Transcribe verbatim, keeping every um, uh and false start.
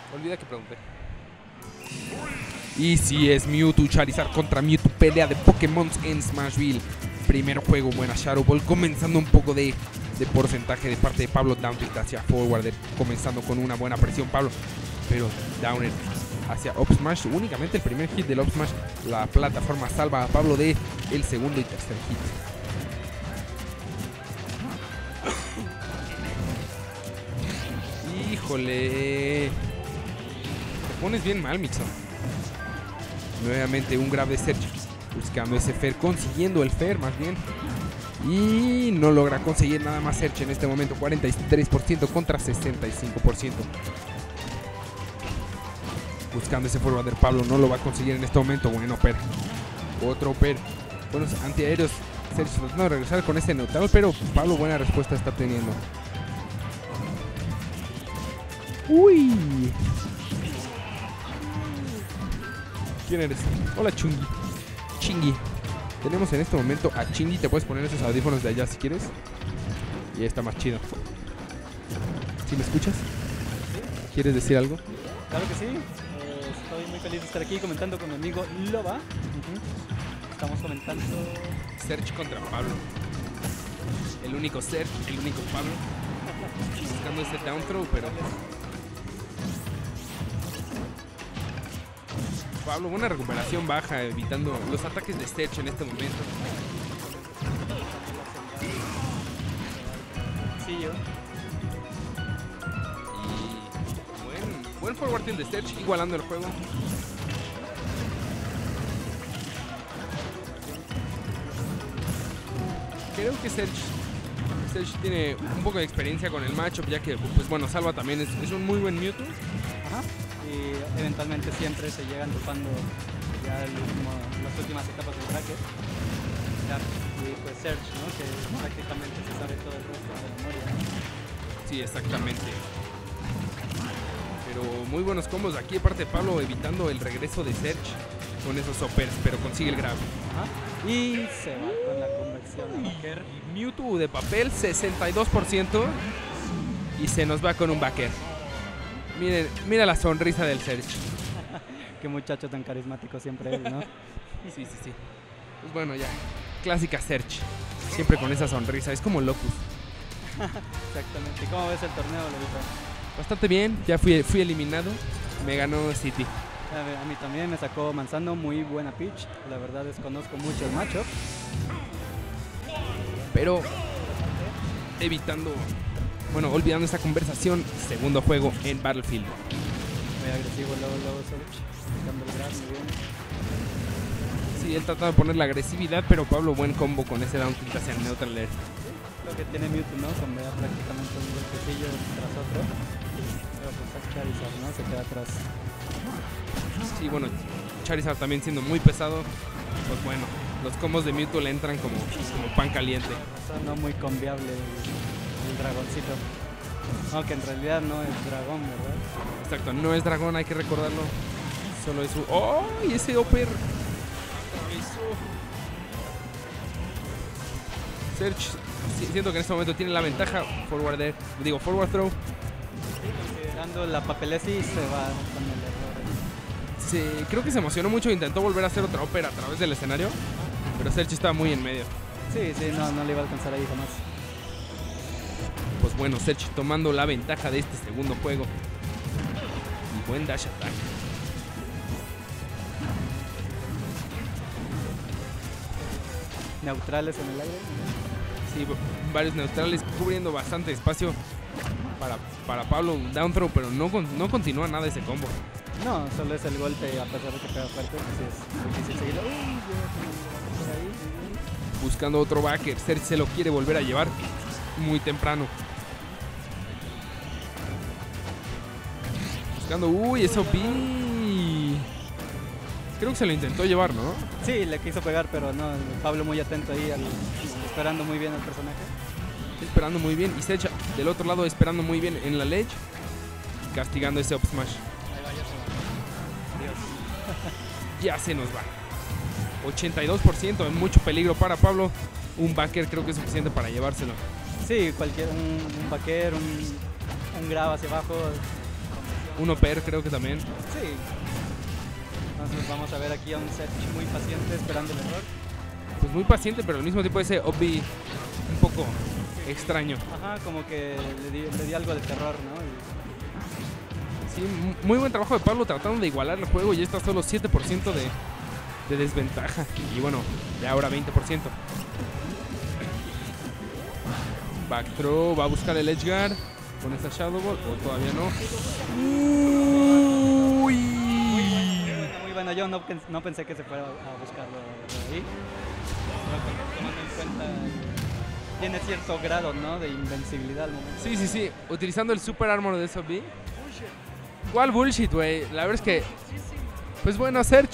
Olvida que pregunté. Y si es Mewtwo, Charizard contra Mewtwo, pelea de Pokémon en Smashville. Primer juego, buena Shadow Ball, comenzando un poco de, de porcentaje de parte de Pablo. Down tilt hacia Forward, comenzando con una buena presión Pablo, pero Downer hacia Up Smash. Únicamente el primer hit del Up Smash, la plataforma salva a Pablo de el segundo y tercer hit. Híjole, te pones bien mal, Mixon. Nuevamente un grab de Search, buscando ese Fair, consiguiendo el Fair más bien. Y no logra conseguir nada más Search en este momento. Cuarenta y tres por ciento contra sesenta y cinco por ciento. Buscando ese forwarder Pablo, no lo va a conseguir en este momento. Bueno, Per, otro Per, buenos antiaéreos. Search tratando de regresar con ese neutral, pero Pablo buena respuesta está teniendo. Uy, ¿quién eres? Hola, Chungi. Chingy. Tenemos en este momento a Chingy. Te puedes poner esos audífonos de allá si quieres. Y está más chido. ¿Sí me escuchas? ¿Quieres decir algo? Claro que sí. Eh, estoy muy feliz de estar aquí comentando con mi amigo Loba. Uh-huh. Estamos comentando Search contra Pablo. El único Search, el único Pablo. Buscando ese down throw, pero Pablo, buena recuperación baja, evitando los ataques de Search en este momento. Sí, yo. Y buen, buen forward tilt de Search, igualando el juego. Creo que Search, Search tiene un poco de experiencia con el matchup, ya que, pues bueno, Salva también es, es un muy buen Mewtwo. Ajá. Y eventualmente siempre se llegan topando ya el último, las últimas etapas del bracket. Y pues Search, ¿no? Que prácticamente se sabe todo el resto de memoria. Sí, exactamente. Pero muy buenos combos aquí de parte de Pablo, evitando el regreso de Search con esos soppers, pero consigue el grab. Ajá. Y se va con la conversión a backer. Mewtwo de papel, sesenta y dos por ciento. Y se nos va con un backer. Miren, mira la sonrisa del Search. Qué muchacho tan carismático siempre es, ¿no? Sí, sí, sí. Pues bueno, ya. Clásica Search. Siempre con esa sonrisa. Es como Locus. Exactamente. ¿Cómo ves el torneo, Levita? Bastante bien. Ya fui, fui eliminado. Me ganó City. A, ver, a mí también me sacó Manzano. Muy buena pitch. La verdad desconozco mucho el matchup. Pero evitando... Bueno, olvidando esta conversación, segundo juego en Battlefield. Muy agresivo, luego, luego Search, buscando el grab, muy bien. Sí, él trata de poner la agresividad, pero Pablo, buen combo con ese down tilt hacia el neutral air. Lo que tiene Mewtwo, ¿no? Con ver prácticamente un golpecillo tras otro. Pero pues Charizard, ¿no? Se queda atrás. Sí, bueno, Charizard también siendo muy pesado. Pues bueno, los combos de Mewtwo le entran como, como pan caliente. No muy conviable el dragoncito. No, que en realidad no es dragón, ¿verdad? Exacto, no es dragón, hay que recordarlo. Solo es su... ¡Oh! Y ese upper. Search, siento que en este momento tiene la ventaja. Forward air, digo, forward throw. Considerando la papelesi se va con el error. Sí, creo que se emocionó mucho, intentó volver a hacer otra upper a través del escenario. Pero Search estaba muy en medio. Sí, sí, no, no le iba a alcanzar ahí jamás. Pues bueno, Search tomando la ventaja de este segundo juego. Y buen dash attack. Neutrales en el aire. Sí, varios neutrales cubriendo bastante espacio para, para Pablo. Un down throw, pero no, no continúa nada ese combo. No, solo es el golpe, a pesar de que pega fuerte, así es difícil seguirlo. Uy, por ahí. Buscando otro backer. Search se lo quiere volver a llevar muy temprano. Buscando, uy, eso vi. Creo que se lo intentó llevar, ¿no? Sí, le quiso pegar, pero no, Pablo muy atento ahí, al, esperando muy bien al personaje. Esperando muy bien. Y Search del otro lado esperando muy bien en la ledge. Castigando ese up smash. Ahí va, ya se va. Dios. Ya se nos va. ochenta y dos por ciento, en mucho peligro para Pablo. Un backer creo que es suficiente para llevárselo. Sí, cualquier, un, un backer, un, un grab hacia abajo. Uno per creo que también. Sí. Entonces vamos a ver aquí a un Serge muy paciente esperando el error. Pues muy paciente, pero al mismo tiempo ese Obby un poco extraño. Ajá, como que le di, le di algo de terror, ¿no? Y... Sí, muy buen trabajo de Pablo tratando de igualar el juego. Ya está solo siete por ciento de, de desventaja. Y bueno, de ahora veinte por ciento. Back throw, va a buscar el edge guard con esta Shadow Ball, o todavía no. Uy. Muy bueno, muy bueno. Yo no, no pensé que se fuera a buscarlo de ahí. Pero tomando en cuenta, tiene cierto grado, ¿no?, de invencibilidad al momento. Sí, sí, sí. Utilizando el Super Armor de S O B. ¿Cuál bullshit, güey? La verdad es que, pues bueno, Serge